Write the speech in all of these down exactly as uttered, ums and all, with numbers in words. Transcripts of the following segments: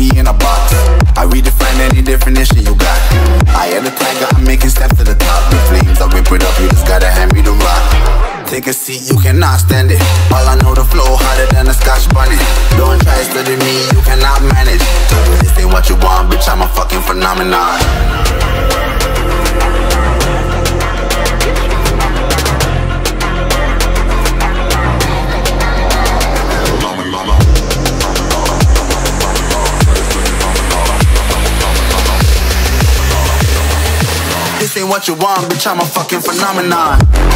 me in a box. I redefine any definition you got. I am the tiger, I'm making steps to the top. The flames, I whip it up, you just gotta hand me the rock. Take a seat, you cannot stand it. All I know, the flow harder than a Scotch bunny. Don't try study me, you cannot manage. This ain't what you want, bitch, I'm a fucking phenomenon. This ain't what you want, bitch, I'm a fucking phenomenon.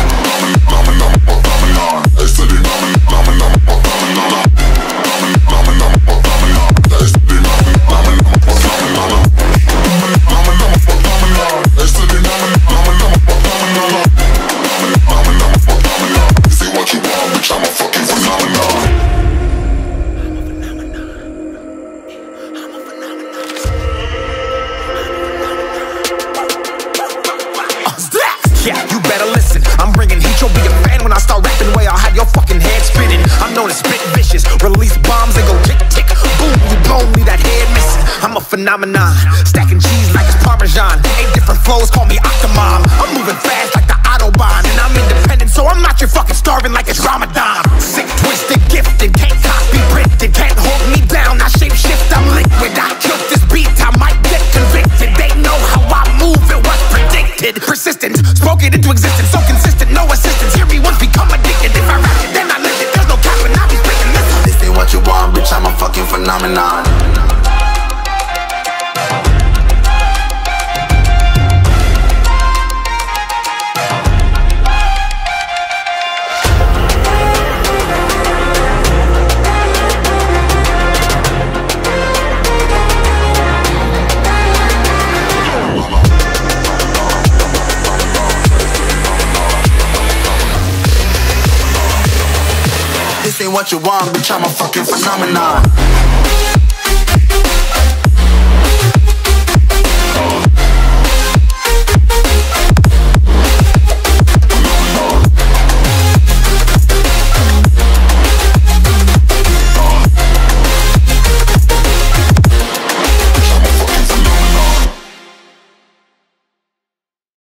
Yeah, you better listen. I'm bringing heat, you'll be a fan when I start rapping. Way I'll have your fucking head spinning. I'm known as spit vicious, release bombs and go tick tick boom. You blown me that head missing. I'm a phenomenon, stacking cheese like it's Parmesan. Eight different flows, call me Octomom. I'm moving fast like the Autobahn, and I'm independent, so I'm not your fucking starving like it's Ramadan. Sick, twisted, gifted, can't copy, printed, can't hold me down. I shape shift, I'm liquid. I killed this beat, I might get convicted. They know how I move, it was predicted. Persistent, spoke it into existence, so consistent, no assistance. Hear me once, become addicted. If I rap it, then I live it. There's no cap when I be speaking this. This ain't what you want, bitch, I'm a fucking phenomenon. This ain't what you want, bitch, I'm a fucking phenomenon.